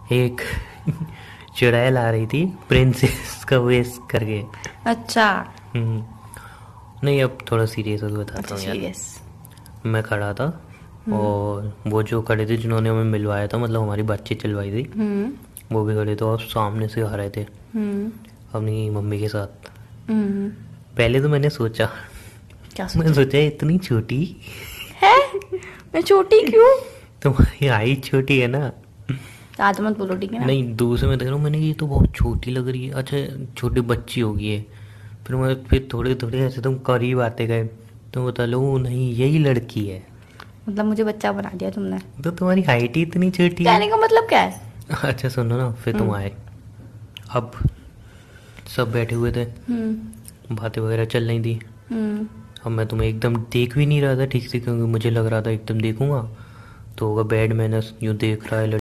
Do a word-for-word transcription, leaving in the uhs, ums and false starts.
एक चुड़ैल आ रही थी प्रिंसेस का वेश करके। अच्छा। हम्म, नहीं अब थोड़ा सीरियस हो बताता अच्छा हूँ यार। सीरियस। मैं खड़ा था और वो जो खड़े थे जिन्होंने हमें मिलवाया था, मतलब हमारी बातचीत चलवाई थी, हम्म वो भी खड़े थे और सामने से आ रहे थे हम्म अपनी मम्मी के साथ। हम्म। पहले तो मैंने सोचा, क्या मैंने सोचा सोचा इतनी छोटी, है? मैं छोटी क्यों? तुम्हारी हाइट छोटी है ना। ज्यादा मत बोलो ठीक है ना। नहीं, दूर से मैं देख रहा हूँ, मैंने ये तो बहुत छोटी लग रही है, अच्छा छोटी बच्ची होगी ये। फिर मैं फिर थोड़े थोड़े ऐसे तुम करीब आते गए तो बता लो नहीं यही लड़की है। मतलब मुझे बच्चा बना दिया तुमने। तो तुम्हारी हाइट ही इतनी छोटी है। कहने का मतलब क्या है? अच्छा सुनो ना, फिर तुम हम्म आए। अब सब बैठे हुए थे, हम्म बातें वगैरह चल रही थी। हम्म अब मैं तुम्हें एकदम देख भी नहीं रहा था ठीक से, क्योंकि मुझे लग रहा था एकदम देखूंगा तो होगा बैड मैनर्स, यूँ देख रहा है